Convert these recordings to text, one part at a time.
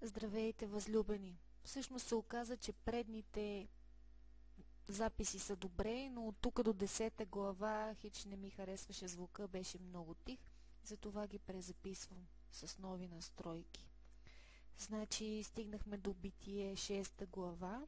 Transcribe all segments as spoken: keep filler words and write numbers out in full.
Здравейте, възлюбени! Всъщност се оказа, че предните записи са добре, но от тук до десета глава хич не ми харесваше звука, беше много тих, затова ги презаписвам с нови настройки. Значи стигнахме до Битие шеста глава.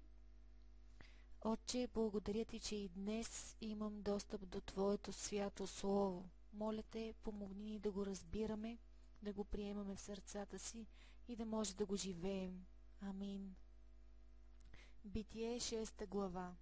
Отче, благодаря ти, че и днес имам достъп до Твоето свято Слово. Моля те, помогни ни да го разбираме, да го приемаме в сърцата си и да може да го живеем. Амин. Битие шеста глава.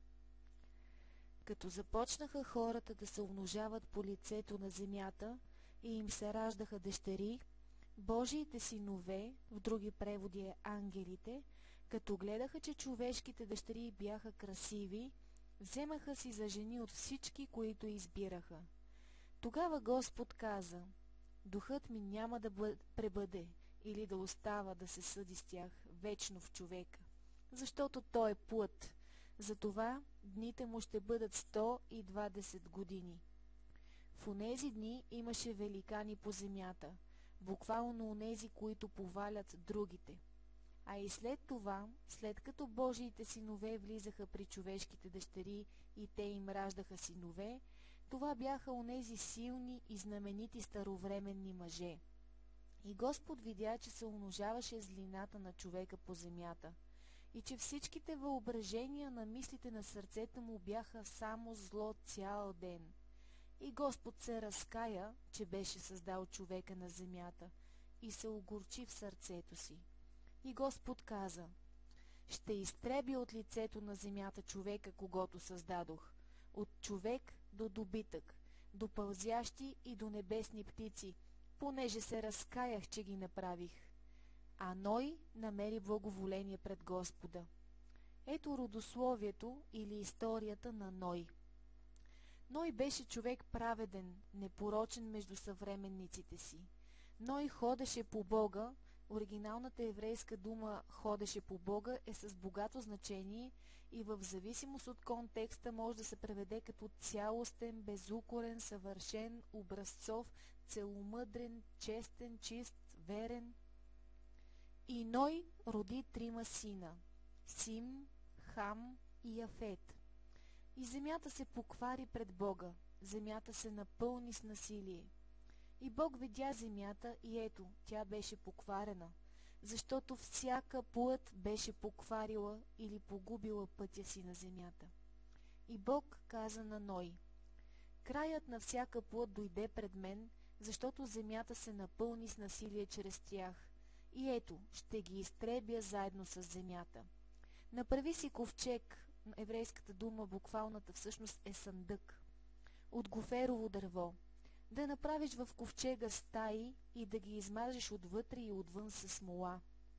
Като започнаха хората да се умножават по лицето на земята и им се раждаха дъщери, Божиите синове, в други преводи е ангелите, като гледаха, че човешките дъщери бяха красиви, вземаха си за жени от всички, които избираха. Тогава Господ каза: Духът ми няма да пребъде или да остава да се съди с тях вечно в човека, защото той е плът. Затова дните му ще бъдат сто и двадесет години. В онези дни имаше великани по земята, буквално онези, които повалят другите. А и след това, след като Божиите синове влизаха при човешките дъщери и те им раждаха синове, това бяха онези силни и знаменити старовременни мъже. И Господ видя, че се умножаваше злината на човека по земята и че всичките въображения на мислите на сърцето му бяха само зло цял ден. И Господ се разкая, че беше създал човека на земята, и се огорчи в сърцето си. И Господ каза: Ще изтребя от лицето на земята човека, когото създадох, от човек до добитък, до пълзящи и до небесни птици, понеже се разкаях, че ги направих. А Ной намери благоволение пред Господа. Ето родословието или историята на Ной. Ной беше човек праведен, непорочен между съвременниците си. Ной ходеше по Бога. Оригиналната еврейска дума «ходеше по Бога» е с богато значение и в зависимост от контекста може да се преведе като цялостен, безукорен, съвършен, образцов, целомъдрен, честен, чист, верен. И Ной роди трима сина – Сим, Хам и Яфет. И земята се поквари пред Бога, земята се напълни с насилие. И Бог видя земята и ето, тя беше покварена, защото всяка плът беше покварила или погубила пътя си на земята. И Бог каза на Ной: Краят на всяка плът дойде пред мен, защото земята се напълни с насилие чрез тях. И ето, ще ги изтребя заедно с земята. Направи си ковчег, еврейската дума, буквалната всъщност е съндък, от гоферово дърво. Да направиш в ковчега стаи и да ги измажеш отвътре и отвън със смола.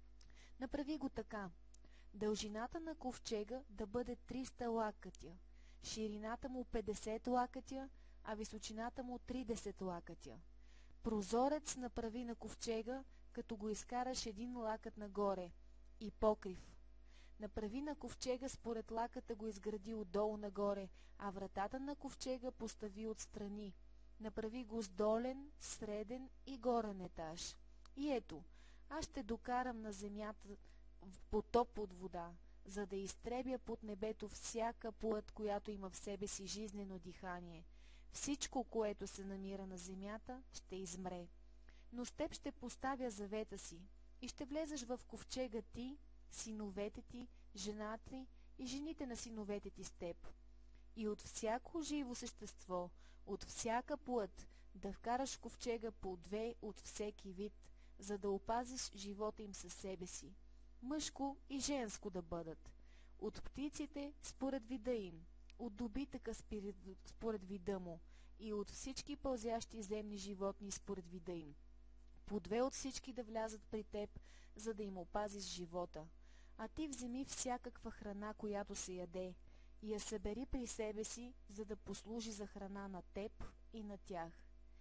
Направи го така: дължината на ковчега да бъде триста лакътя, ширината му петдесет лакътя, а височината му тридесет лакътя. Прозорец направи на ковчега, като го изкараш един лакът нагоре, и покрив. Направи на ковчега според лакъта го изгради отдолу нагоре, а вратата на ковчега постави отстрани. Направи го с долен, среден и горен етаж. И ето, аз ще докарам на земята в потоп от вода, за да изтребя под небето всяка плът, която има в себе си жизнено дихание. Всичко, което се намира на земята, ще измре. Но с теб ще поставя завета си и ще влезеш в ковчега ти, синовете ти, жената ти и жените на синовете ти с теб. И от всяко живо същество, от всяка плът, да вкараш в ковчега по две от всеки вид, за да опазиш живота им със себе си. Мъжко и женско да бъдат. От птиците според вида им, от добитъка според вида му и от всички пълзящи земни животни според вида им. По две от всички да влязат при теб, за да им опазиш живота. А ти вземи всякаква храна, която се яде, и я събери при себе си, за да послужи за храна на теб и на тях.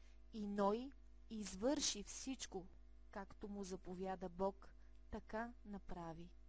И Ной извърши всичко, както му заповяда Бог, така направи.